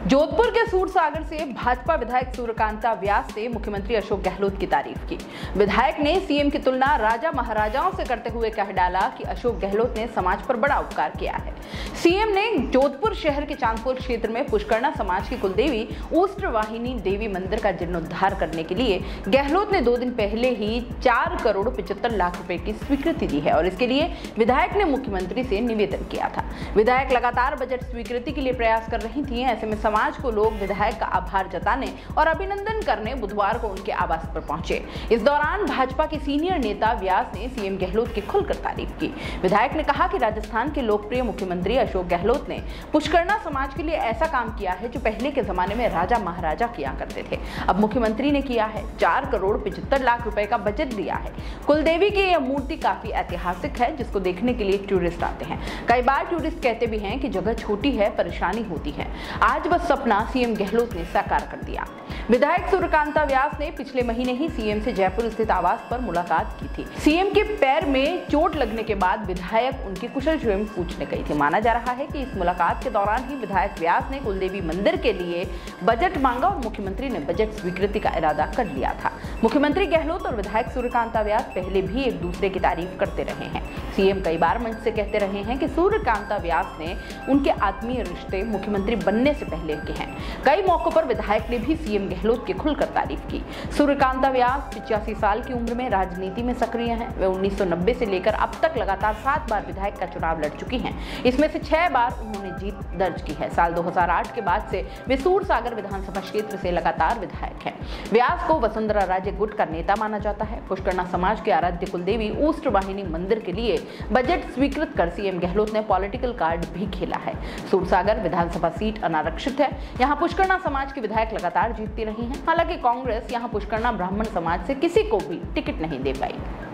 जोधपुर के सूरसागर से भाजपा विधायक सूर्यकांता व्यास ने मुख्यमंत्री अशोक गहलोत की तारीफ की। विधायक ने सीएम की तुलना राजा महाराजाओं से करते हुए कह डाला कि अशोक गहलोत ने समाज पर बड़ा उपकार किया है। सीएम ने जोधपुर शहर के चांदपुर क्षेत्र में पुष्करना समाज की कुलदेवी उष्ट्रवाहिनी देवी मंदिर का जीर्णोद्धार करने के लिए गहलोत ने 2 दिन पहले ही 4 करोड़ 75 लाख रुपए की स्वीकृति दी है और इसके लिए विधायक ने मुख्यमंत्री से निवेदन किया था। विधायक लगातार बजट स्वीकृति के लिए प्रयास कर रही थी। ऐसे में समाज को लोग विधायक का आभार जताने और अभिनंदन करने बुधवार को उनके आवास पर पहुंचे। इस दौरान भाजपा के सीनियर नेता व्यास ने सीएम गहलोत की खुलकर तारीफ की। विधायक ने कहा कि राजस्थान के लोकप्रिय मुख्यमंत्री अशोक गहलोत ने पुष्करना समाज के लिए ऐसा काम किया है जो पहले के जमाने में राजा महाराजा किया करते थे। अब मुख्यमंत्री ने किया है। 4 करोड़ 75 लाख रुपए का बजट दिया है। कुलदेवी की यह मूर्ति काफी ऐतिहासिक है जिसको देखने के लिए टूरिस्ट आते हैं। कई बार टूरिस्ट कहते भी हैं कि जगह छोटी है, परेशानी होती है। आज बस सपना सीएम गहलोत ने साकार कर दिया। विधायक सूर्यकांता व्यास ने पिछले महीने ही सीएम से जयपुर स्थित आवास पर मुलाकात की थी। सीएम के पैर में चोट लगने के बाद विधायक उनकी कुशलक्षेम पूछने गई थी। माना जा रहा है कि इस मुलाकात के दौरान ही विधायक व्यास ने कुलदेवी मंदिर के लिए बजट मांगा और मुख्यमंत्री ने बजट स्वीकृति का इरादा कर लिया था। मुख्यमंत्री गहलोत और विधायक सूर्यकांता व्यास पहले भी एक दूसरे की तारीफ करते रहे हैं। सीएम कई बार मंच से कहते रहे हैं कि सूर्यकांता व्यास ने उनके आत्मीय रिश्ते मुख्यमंत्री बनने से पहले के हैं। कई मौकों पर विधायक ने भी सीएम गहलोत की खुलकर तारीफ की। सूर्यकांता व्यास 85 साल की उम्र में राजनीति में सक्रिय हैं। वे 1990 से लेकर अब तक लगातार 7 बार विधायक का चुनाव लड़ चुकी हैं। इसमें से 6 बार उन्होंने जीत दर्ज की है। साल 2008 के बाद से वे सूरसागर विधानसभा क्षेत्र से लगातार विधायक हैं। व्यास को वसुंधरा राजे गुट का नेता माना जाता है। पुष्करना समाज के आराध्य कुलदेवी उष्ट्रवाहिनी मंदिर के लिए बजट स्वीकृत कर सीएम गहलोत ने पॉलिटिकल कार्ड भी खेला है। सूरसागर विधानसभा सीट अनारक्षित है। यहाँ पुष्करना समाज के विधायक लगातार जीतती रही हैं। हालांकि कांग्रेस यहाँ पुष्करना ब्राह्मण समाज से किसी को भी टिकट नहीं दे पाई।